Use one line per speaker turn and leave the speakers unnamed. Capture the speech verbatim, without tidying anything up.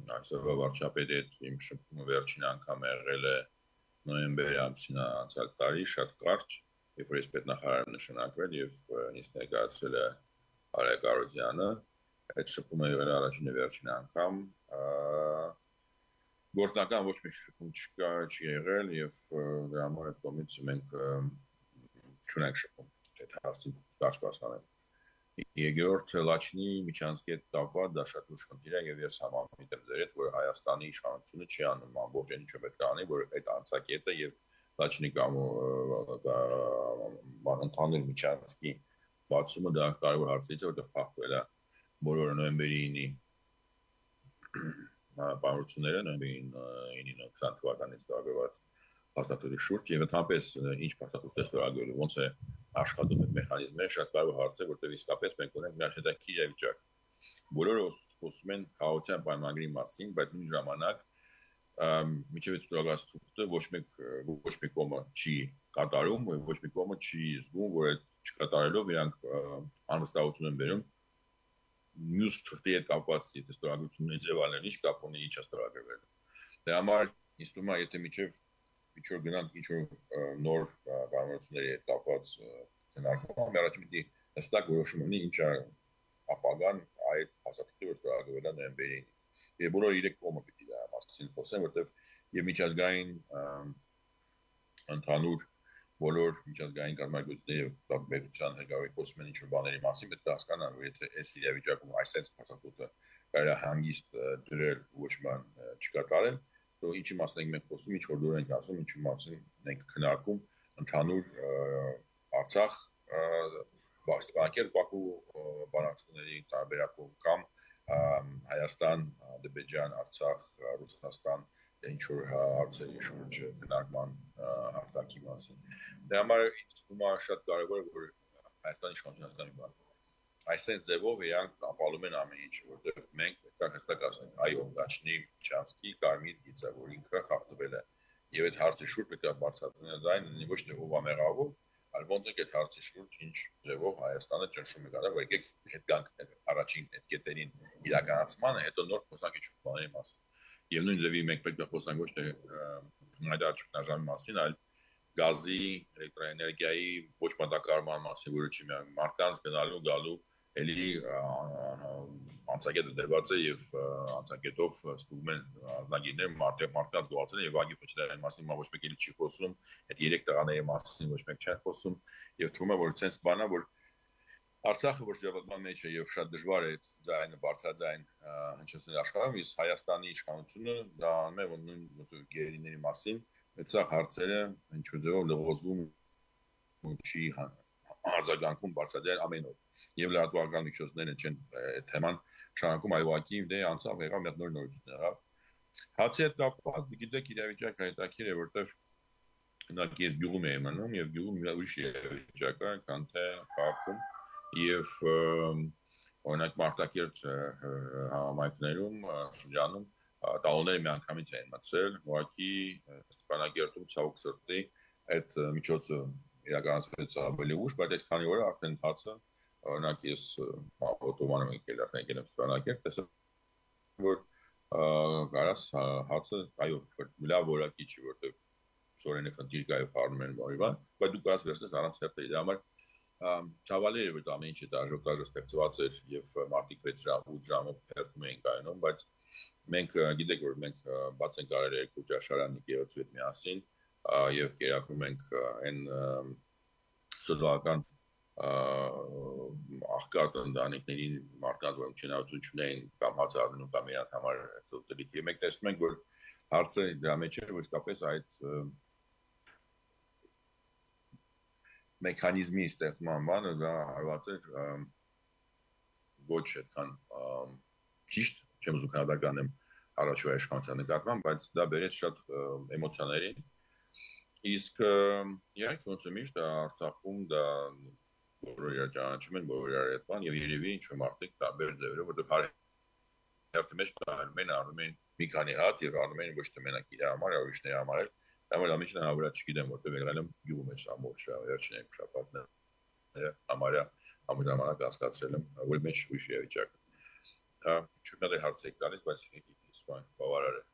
այսօրվա վարչապետի հետ իմ շփումը վերջին անգամ եղել է նոյեմբերի ամսին անցյալ տարի, շատ կարճ, երբ որ ես պետնախարարը նշանակվել եւ ինձ ներկայացրել է Արեգարոզյանը, այդ շփումը եղել է առաջին եւ վերջին անգամ, գործնական ոչ մի շփում չկա, չի եղել եւ դրա համար այդ կողմից մենք չունենք շփում այդ հարցի կարճ բացանել։ Երկրորդ Լաչինի միջանցքի հետ կապված դա շատ լուրջ խնդիր է եւ ես համամիտ եմ ձեր հետ, որ Հայաստանի իշխանությունը չի անում ամբողջ այն ինչը պետք է անի, որ այդ անցակետը եւ Լաչինի կամ ընդհանուր միջանցքի բացումը դա կարևոր հարցից է, որտեղ փախվել է բոլոր նոյեմբերի ինի պայմանությունները, նոյեմբերի ինը քսան թվականից տարբերված հաստատությունների շուրջ եւ ընդհանրապես ինչ հաստատություն է ստորագրելու, ոնց է աշխատում այդ մեխանիզմները, շատ կարևոր հարց է, որտեղ իսկապես մենք ունենք մի հետաքրքիր իրավիճակ։ Բոլորը խոսում են քաոտյան պայմանագրի մասին, բայց նույն ժամանակ միջև ստորագրած թուղթը ոչ մեկ ոչ մի կողմը չի կատարում, ոչ մի կողմը չի զգում, որ այդ չկատարելով իրանք անվստահություն են բերում մյուս թղթի հետ կապված ստորագրությունների ձևալերն ինչ կապ ունի ինչ է ստորագրվել։ Դրա համար ինձ թվում է, եթե միջև ինչ-որ գնանք ինչ-որ նոր պայմանությունների հետ կապված քննարկում, առաջին պիտի հստակ որոշում ունի ինչ է ապագան այդ հաստատությունի, որ ստորագրվել է նոյեմբերին։ Եվ բոլոր երեք կողմը պիտի դա մասին խոսեն, որտեղ եւ միջազգային ընդհանուր բոլոր միջազգային կազմակերպությունների եւ պետության ղեկավարի խոսում են ինչ-որ բաների մասին, պետք է հասկանան, որ եթե այս իրավիճակում այսպես հաստատությունը կարելի է հանգիստ դրել ոչ ման չկատարել, то ինչի մասին ենք մենք խոսում, ինչ որ դուր ենք ասում, ինչի մասին ենք քննարկում ընդհանուր Արցախ Ստեփանակերտ Բաքու բանակցությունների տարբերակում կամ Հայաստան, Ադրբեջան, Արցախ, Ռուսաստան ինչ որ հարցերի շուրջ քննարկման հարթակի մասին։ Դրա համար ինձ թվում է շատ կարևոր է, որ Հայաստանի իշխանությունը հասկանի բան։ Այսպես ձևով իրանք ապալում են ամեն ինչ, որտեղ մենք պետք է հստակ ասենք, այո, Լաչինի միջանցքի կարմիր գիծը, որ ինքը խախտվել է։ Եվ այդ հարցի շուրջ պետք է բարձրացնել այն, ոչ թե ով է մեղավոր, այլ ոնց է այդ հարցի շուրջ ինչ ձևով Հայաստանը ճնշում է կատարել, որ եկեք հետ գանք առաջին այդ կետերին իրականացմանը, հետո նոր խոսանք ինչ բաների մասին։ Եվ նույն ձևի մենք պետք է խոսանք ոչ թե այդ ճգնաժամի մասին, այլ գազի, էլեկտրոէներգիայի ոչ մատակարարման մասին, որը չի միայն մարդկանց գնալու, գալու էլի անցակետը դրված է եւ անցակետով ստուգում են ազնագիրներ մարդկանց գողացել եւ ագի փչելային մասին ոչ մեկ էլի չի խոսում, այդ երեք տղաների մասին ոչ մեկ չի խոսում եւ թվում է որ ցենց բանա որ Արցախը որ ժողովրդական մեջ է եւ շատ դժվար է ձայնը բարձրաձայն հնչեցնել աշխարհում, իսկ Հայաստանի իշխանությունը դա անում է որ նույն գերիների մասին այդ սա հարցերը ինչ-որ ձևով լողոզվում չի արձագանքում բարձրաձայն ամեն օր եւ լրատվական միջոցները չեն թեման շարունակում այվակի դե անցավ եղավ մեր նոր նորություններ եղավ հացի հետ կապված գիտեք իրավիճակը հետաքրքիր է որտեվ նույնիսկ ես գյուղում եմ մնում եւ գյուղում մի ուրիշ իրավիճակ է քան թե քաղաքում եւ օրինակ Մարտակերտ համայնքներում շրջանում տալոնները մի անգամից են մտցրել ուղղակի Ստեփանակերտում ցավոք սրտի այդ միջոցը իրականացվեց ավելի ուշ բայց այս քանի օրը արդեն հացը օրինակ ես օտոմանում եկել արդեն եկել եմ Ստեփանակերտ տեսա որ կարաս հացը այո լավ որակի չի որտեղ ծորենը խնդիր կա եւ խառնում են բարիվան բայց դու կարաս վերցնես առանց հերթի դրա համար ցավալի է որ ամեն ինչը դաժոկաժը ստեղծված էր եւ մարտիկ վեց ժամ ութ ժամը հերթում էին կայանում բայց մենք գիտեք որ մենք բաց ենք արել երկու ճաշարանի եկեղեցու հետ միասին եւ կերակրում ենք այն սոցիալական աղքատ ընտանիքների մարդկանց որ չնայություն են կամ հացարդնում կամ իրանք համար դեպի մենք տեսնում ենք որ հարցը դրա մեջ է որ իսկապես այդ մեխանիզմի ստեղծման բանը դա արված էր ոչ այդքան ճիշտ չեմ ուզում քննադատանեմ առաջվա իշխանության նկատմամբ բայց դա բերեց շատ էմոցիաների իսկ իրանք ոնց է միշտ Արցախում դա բոլորը իրար ճանաչում են բոլորը իրար հետ բան եւ երևի ինչ-որ մարդիկ տարբեր ձևերով որտեղ հերթի մեջ տարում են առնում են մի քանի հատ եւ առնում են ոչ թե մենակ իր համար այլ ուրիշների համար էլ դա որ ամիջն հավարա չգիտեմ որտեղ եղել եմ գյուղում մեջ ամբողջ վերջին երկու շաբաթները համարյա ամենամարակ հասկացրել եմ որ մեջ ուրիշ իրավիճակ Չունենալի հարց եք տալիս, բայց ես բավարար է։